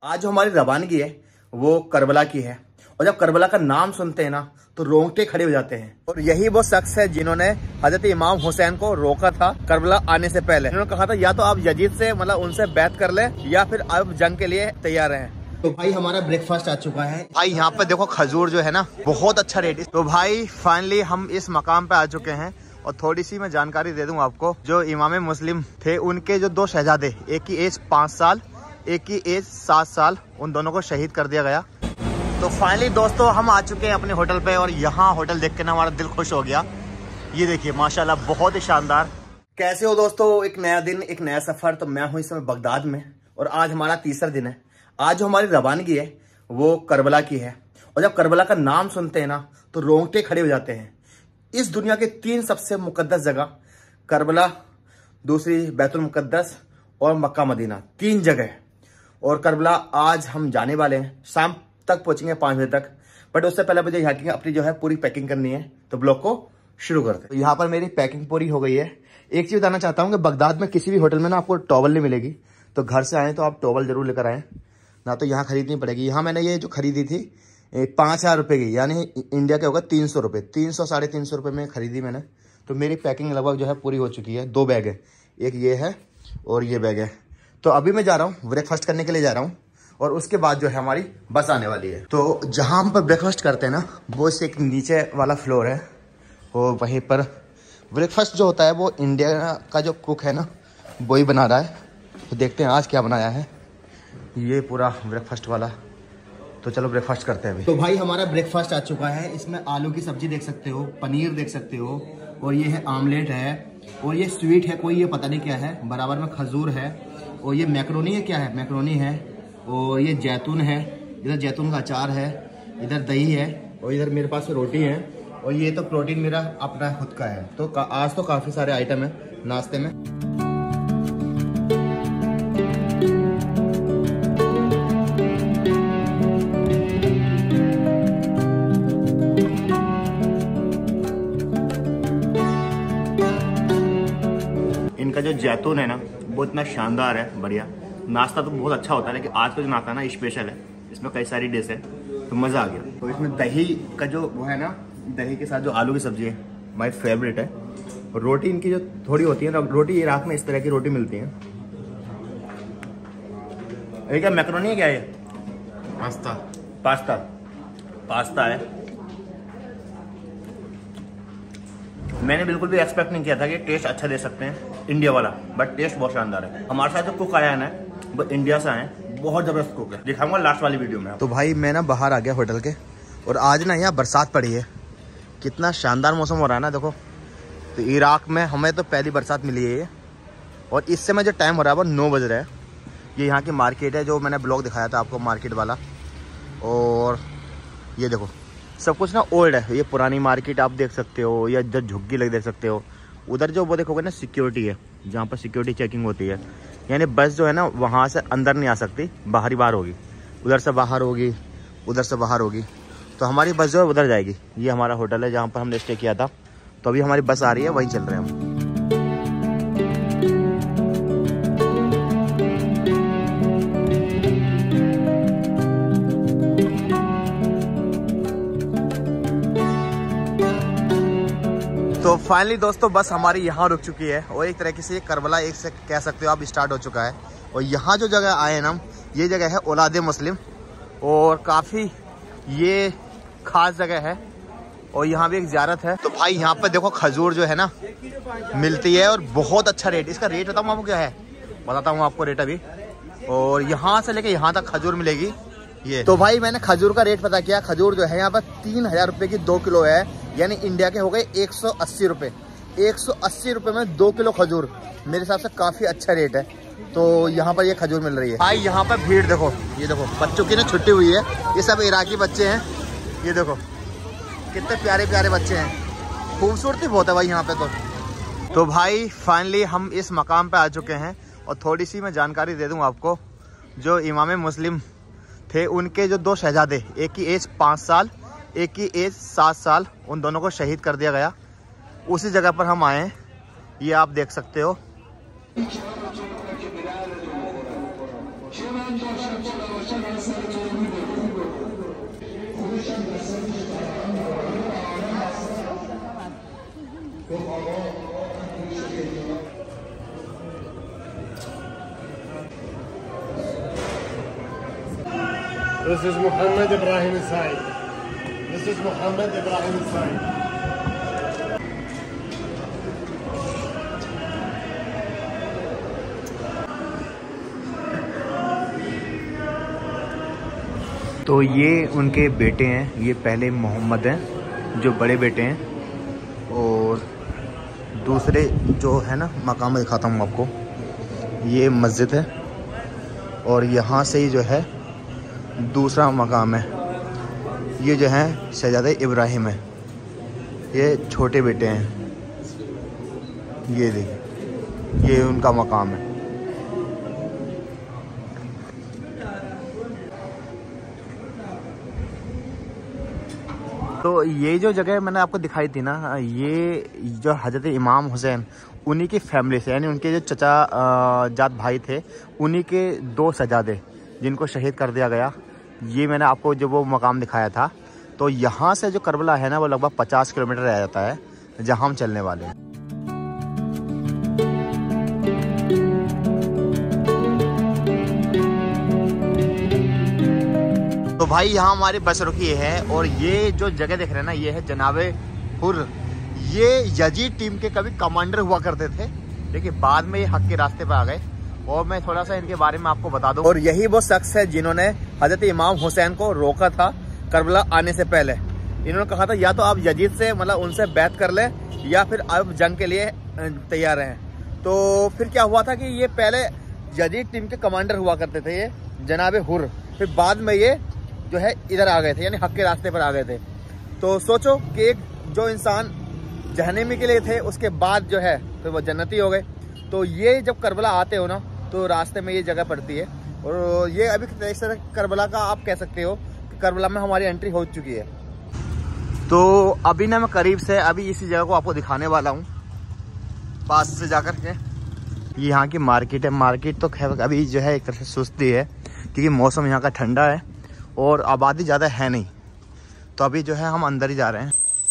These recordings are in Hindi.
आज जो हमारी रवानगी है वो करबला की है और जब करबला का नाम सुनते हैं ना तो रोंगटे खड़े हो जाते हैं। और यही वो शख्स है जिन्होंने हजरत इमाम हुसैन को रोका था करबला आने से पहले। उन्होंने कहा था या तो आप यजीद से मतलब उनसे बैत कर ले या फिर आप जंग के लिए तैयार हैं। तो भाई हमारा ब्रेकफास्ट आ चुका है। भाई यहाँ पे देखो खजूर जो है ना बहुत अच्छा रेट है। तो भाई फाइनली हम इस मकाम पे आ चुके हैं और थोड़ी सी मैं जानकारी दे दूं आपको। जो इमाम मुस्लिम थे उनके जो दो शहजादे, एक की एज 5 साल एक की एज 7 साल, उन दोनों को शहीद कर दिया गया। तो फाइनली दोस्तों हम आ चुके हैं अपने होटल पे और यहाँ होटल देख के ना हमारा दिल खुश हो गया। ये देखिए माशाल्लाह बहुत ही शानदार। कैसे हो दोस्तों, एक नया दिन एक नया सफर। तो मैं हूँ इस समय बगदाद में और आज हमारा तीसरा दिन है। आज जो हमारी रवानगी है वो करबला की है और जब करबला का नाम सुनते हैं ना तो रोंगटे खड़े हो जाते हैं। इस दुनिया के 3 सबसे मुकद्दस जगह करबला, दूसरी बैतुल मुकद्दस और मक्का मदीना, 3 जगह। और करबला आज हम जाने वाले हैं, शाम तक पहुंचेंगे 5 बजे तक। बट उससे पहले मुझे यहाँ की अपनी जो है पूरी पैकिंग करनी है। तो ब्लॉग को शुरू करते हैं। तो यहाँ पर मेरी पैकिंग पूरी हो गई है। एक चीज बताना चाहता हूँ कि बगदाद में किसी भी होटल में ना आपको टॉवल नहीं मिलेगी। तो घर से आए तो आप टॉवल जरूर लेकर आए, ना तो यहाँ खरीदनी पड़ेगी। यहाँ मैंने ये जो खरीदी थी 5,000 रुपये की, यानी इंडिया के होगा 300 रुपये, 300 साढ़े 300 रुपये में खरीदी मैंने। तो मेरी पैकिंग लगभग जो है पूरी हो चुकी है। 2 बैग है, एक ये है और ये बैग है। तो अभी मैं जा रहा हूँ ब्रेकफास्ट करने के लिए जा रहा हूँ और उसके बाद जो है हमारी बस आने वाली है। तो जहाँ हम पर ब्रेकफास्ट करते हैं ना वो इससे एक नीचे वाला फ्लोर है और वहीं पर ब्रेकफास्ट जो होता है वो इंडिया का जो कुक है ना वही बना रहा है। तो देखते हैं आज क्या बनाया है। ये पूरा ब्रेकफास्ट वाला। तो चलो ब्रेकफास्ट करते हैं अभी। तो भाई हमारा ब्रेकफास्ट आ चुका है। इसमें आलू की सब्जी देख सकते हो, पनीर देख सकते हो और ये है आमलेट है और ये स्वीट है कोई, ये पता नहीं क्या है। बराबर में खजूर है और ये मैक्रोनी है, क्या है मैक्रोनी है और ये जैतून है। इधर जैतून का अचार है, इधर दही है और इधर मेरे पास रोटी है और ये तो प्रोटीन मेरा अपना खुद का है। तो आज तो काफ़ी सारे आइटम है नाश्ते में। इनका जो जैतून है ना वो इतना शानदार है, बढ़िया। नाश्ता तो बहुत अच्छा होता है लेकिन आज का जो नाश्ता ना स्पेशल है। इसमें कई सारी डिश है तो मज़ा आ गया। तो इसमें दही का जो वो है ना, दही के साथ जो आलू की सब्जी है माय फेवरेट है। और रोटी इनकी जो थोड़ी होती है ना, रोटी इराक में इस तरह की रोटी मिलती है। ये क्या मैक्रोनी है, क्या है? पास्ता है। मैंने बिल्कुल भी एक्सपेक्ट नहीं किया था कि टेस्ट अच्छा दे सकते हैं इंडिया वाला, बट टेस्ट बहुत शानदार है। हमारे साथ जो कुक आया है ना वो इंडिया से आए, बहुत जबरदस्त कुक है। दिखाऊंगा लास्ट वाली वीडियो में। तो भाई मैं ना बाहर आ गया होटल के और आज ना यहाँ बरसात पड़ी है। कितना शानदार मौसम हो रहा है ना देखो। तो इराक में हमें तो पहली बरसात मिली है ये। और इस समय जो टाइम हो रहा है वो 9 बज रहा है। ये यहाँ की मार्केट है जो मैंने ब्लॉग दिखाया था आपको, मार्केट वाला। और ये देखो सब कुछ ना ओल्ड है। ये पुरानी मार्केट आप देख सकते हो, या इधर झुग्गी लग देख सकते हो। उधर जो वो देखोगे ना सिक्योरिटी है, जहाँ पर सिक्योरिटी चेकिंग होती है। यानी बस जो है ना वहाँ से अंदर नहीं आ सकती, बाहर ही बाहर होगी। उधर से बाहर होगी, उधर से बाहर होगी। तो हमारी बस जो है उधर जाएगी। ये हमारा होटल है जहाँ पर हमने स्टे किया था। तो अभी हमारी बस आ रही है, वहीं चल रहे हैं हम। तो फाइनली दोस्तों बस हमारी यहाँ रुक चुकी है और एक तरीके से ये करबला एक से कह सकते हो आप स्टार्ट हो चुका है। और यहाँ जो जगह आए ना ये जगह है औलाद मुस्लिम और काफ़ी ये खास जगह है और यहाँ भी एक ज़ियारत है। तो भाई यहाँ पे देखो खजूर जो है ना मिलती है और बहुत अच्छा रेट। इसका रेट बताऊँ आपको क्या है, बताता हूँ आपको रेट अभी। और यहाँ से लेके यहाँ तक खजूर मिलेगी ये। तो भाई मैंने खजूर का रेट पता किया। खजूर जो है यहाँ पर 3,000 रुपये की 2 किलो है, यानी इंडिया के हो गए 180 रुपये। 180 रुपये में 2 किलो खजूर, मेरे हिसाब से काफ़ी अच्छा रेट है। तो यहाँ पर ये खजूर मिल रही है। भाई यहाँ पर भीड़ देखो, ये देखो बच्चों की ना छुट्टी हुई है। ये सब इराकी बच्चे हैं, ये देखो कितने प्यारे प्यारे बच्चे हैं। खूबसूरती बहुत है भाई यहाँ पे। तो भाई फाइनली हम इस मकाम पे आ चुके हैं और थोड़ी सी मैं जानकारी दे दूँ आपको। जो इमाम मुस्लिम थे उनके जो 2 शहजादे, एक की एज 5 साल एक की एज 7 साल, उन दोनों को शहीद कर दिया गया। उसी जगह पर हम आए हैं, ये आप देख सकते हो। This is Muhammad Ibrahim Said. This is Muhammad Ibrahim Said. तो ये उनके बेटे हैं, ये पहले मोहम्मद हैं जो बड़े बेटे हैं, और दूसरे जो है ना मकाम दिखाता हूँ आपको, ये मस्जिद है और यहाँ से ही जो है दूसरा मकाम है, ये जो है शहजादे इब्राहिम है, ये छोटे बेटे हैं, ये देखिए ये उनका मकाम है। तो ये जो जगह मैंने आपको दिखाई थी ना, ये जो हज़रत इमाम हुसैन उन्हीं की फैमिली से, यानी उनके जो चचा जात भाई थे, उन्हीं के 2 शहजादे जिनको शहीद कर दिया गया, ये मैंने आपको जो वो मकाम दिखाया था। तो यहाँ से जो करबला है ना, वो लगभग 50 किलोमीटर रह जाता है जहाँ हम चलने वाले हैं। तो भाई यहाँ हमारी बस रुकी है, और ये जो जगह देख रहे हैं ना, ये है जनाबे हुर। ये यजीद टीम के कभी कमांडर हुआ करते थे, लेकिन बाद में ये हक के रास्ते पर आ गए, और मैं थोड़ा सा इनके बारे में आपको बता दूं। और यही वो शख्स है जिन्होंने हजरत इमाम हुसैन को रोका था करबला आने से पहले। इन्होंने कहा था या तो आप यजीद से मतलब उनसे बैत कर ले, या फिर आप जंग के लिए तैयार हैं। तो फिर क्या हुआ था कि ये पहले यजीद टीम के कमांडर हुआ करते थे, ये जनाबे हुर। फिर बाद में ये जो है इधर आ गए थे, यानी हक के रास्ते पर आ गए थे। तो सोचो कि एक जो इंसान जहन्नमी के लिए थे, उसके बाद जो है फिर वो जन्नती हो गए। तो ये जब करबला आते हो ना, तो रास्ते में ये जगह पड़ती है, और ये अभी एक तरह करबला का आप कह सकते हो कि करबला में हमारी एंट्री हो चुकी है। तो अभी ना मैं करीब से अभी इसी जगह को आपको दिखाने वाला हूँ, पास से जाकर के। ये यहाँ की मार्केट है। मार्केट तो खैर अभी जो है एक तरह से सुस्ती है, क्योंकि मौसम यहाँ का ठंडा है और आबादी ज़्यादा है नहीं। तो अभी जो है हम अंदर ही जा रहे हैं।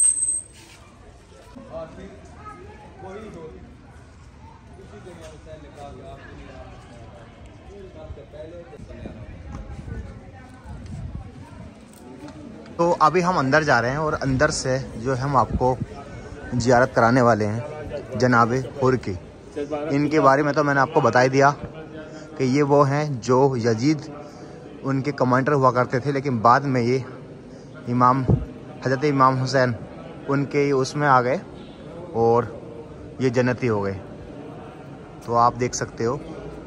तो अभी हम अंदर जा रहे हैं, और अंदर से जो है हम आपको ज़ियारत कराने वाले हैं जनाबे हुर की। इनके बारे में तो मैंने आपको बता ही दिया कि ये वो हैं जो यजीद उनके कमांडर हुआ करते थे, लेकिन बाद में ये हज़रत इमाम हुसैन उनके उसमें आ गए और ये जन्नती हो गए। तो आप देख सकते हो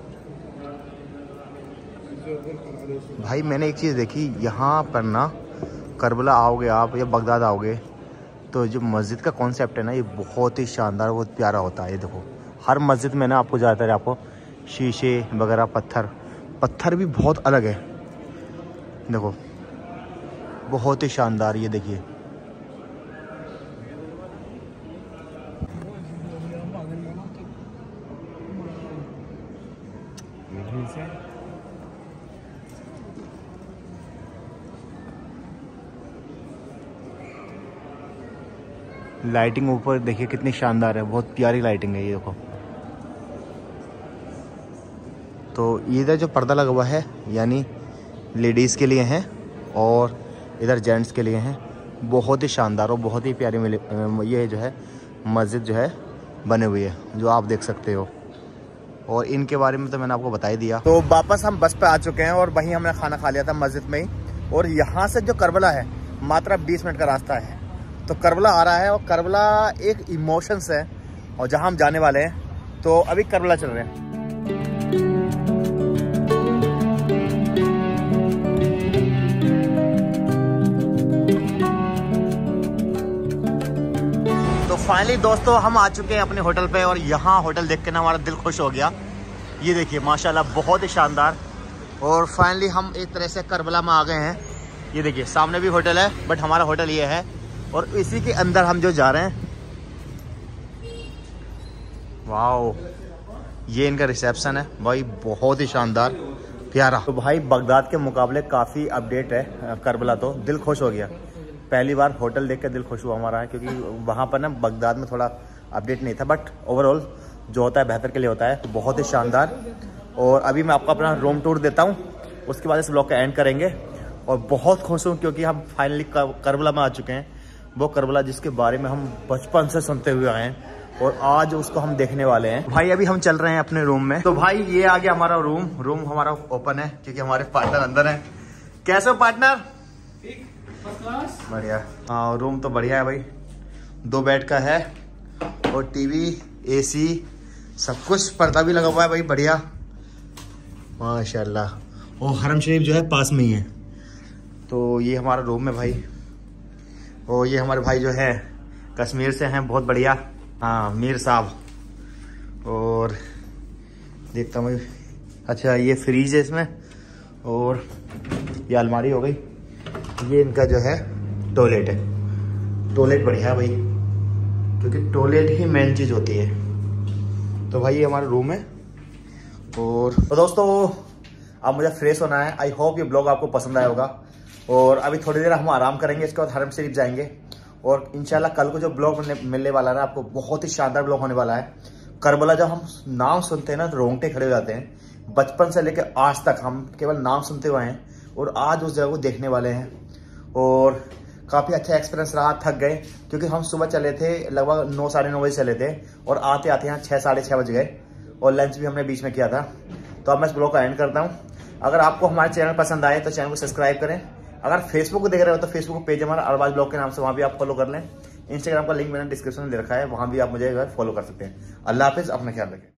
भाई, मैंने एक चीज़ देखी यहाँ पर ना, करबला आओगे आप या बगदाद आओगे, तो जो मस्जिद का कॉन्सेप्ट है ना, ये बहुत ही शानदार, बहुत प्यारा होता है। ये देखो हर मस्जिद में ना आपको ज़्यादातर आपको शीशे वगैरह पत्थर भी बहुत अलग है। देखो बहुत ही शानदार, ये देखिए। लाइटिंग ऊपर देखिए कितनी शानदार है, बहुत प्यारी लाइटिंग है ये देखो। तो इधर जो पर्दा लगा हुआ है यानी लेडीज़ के लिए हैं, और इधर जेंट्स के लिए हैं। बहुत ही शानदार और बहुत ही प्यारी ये जो है मस्जिद जो है बने हुई है, जो आप देख सकते हो। और इनके बारे में तो मैंने आपको बता ही दिया। तो वापस हम बस पे आ चुके हैं, और वहीं हमने खाना खा लिया था मस्जिद में ही। और यहाँ से जो करबला है मात्र 20 मिनट का रास्ता है। तो करबला आ रहा है, और करबला एक इमोशंस है, और जहाँ हम जाने वाले हैं। तो अभी करबला चल रहे हैं। तो फाइनली दोस्तों हम आ चुके हैं अपने होटल पे, और यहाँ होटल देख के ना हमारा दिल खुश हो गया। ये देखिए माशाल्लाह बहुत ही शानदार। और फाइनली हम एक तरह से करबला में आ गए हैं। ये देखिए सामने भी होटल है, बट हमारा होटल ये है, और इसी के अंदर हम जो जा रहे हैं। वाओ, ये इनका रिसेप्शन है भाई, बहुत ही शानदार प्यारा। तो भाई बगदाद के मुकाबले काफ़ी अपडेट है करबला, तो दिल खुश हो गया। पहली बार होटल देख के दिल खुश हुआ हमारा है, क्योंकि वहाँ पर ना बगदाद में थोड़ा अपडेट नहीं था, बट ओवरऑल जो होता है बेहतर के लिए होता है। तो बहुत ही शानदार। और अभी मैं आपको अपना रूम टूर देता हूँ, उसके बाद इस ब्लॉग का एंड करेंगे। और बहुत खुश हूँ क्योंकि हम फाइनली करबला में आ चुके हैं। वो करबला जिसके बारे में हम बचपन से सुनते हुए आए हैं और आज उसको हम देखने वाले हैं। भाई अभी हम चल रहे हैं अपने रूम में। तो भाई ये आ गया हमारा रूम हमारा ओपन है क्योंकि हमारे पार्टनर अंदर हैं। कैसे हो पार्टनर? बढ़िया। हाँ रूम तो बढ़िया है भाई, 2 बेड का है और टीवी, एसी, सब कुछ, पर्दा भी लगा हुआ है भाई, बढ़िया माशाल्लाह। और हरम शरीफ जो है पास में ही है। तो ये हमारा रूम है भाई। और ये हमारे भाई जो है कश्मीर से हैं, बहुत बढ़िया। हाँ मीर साहब। और देखता हूँ। अच्छा ये फ्रीज है इसमें और ये अलमारी हो गई। ये इनका जो है टॉयलेट है। टॉयलेट बढ़िया है भाई क्योंकि टॉयलेट ही मेन चीज़ होती है। तो भाई ये हमारा रूम है। और तो दोस्तों अब मुझे फ्रेश होना है। आई होप ये ब्लॉग आपको पसंद आया होगा। और अभी थोड़ी देर हम आराम करेंगे, इसके बाद हरम शरीफ जाएंगे। और इंशाल्लाह कल को जो ब्लॉग मिलने वाला है ना आपको, बहुत ही शानदार ब्लॉग होने वाला है। करबला जब हम नाम सुनते हैं ना तो रोंगटे खड़े हो जाते हैं। बचपन से लेकर आज तक हम केवल नाम सुनते हुए हैं और आज उस जगह को देखने वाले हैं। और काफ़ी अच्छा एक्सपीरियंस रहा। थक गए क्योंकि हम सुबह चले थे, लगभग 9 साढ़े 9 बजे चले थे और आते आते यहाँ 6 साढ़े 6 बज गए और लंच भी हमने बीच में किया था। तो अब मैं इस ब्लॉग का एंड करता हूँ। अगर आपको हमारे चैनल पसंद आए तो चैनल को सब्सक्राइब करें। अगर फेसबुक को देख रहे हो तो फेसबुक पेज हमारा अरबाज ब्लॉग के नाम से, वहाँ भी आप फॉलो कर लें। इंस्टाग्राम का लिंक मैंने डिस्क्रिप्शन में दे रखा है, वहाँ भी आप मुझे फॉलो कर सकते हैं। अल्लाह हाफिज़, अपना ख्याल रखें।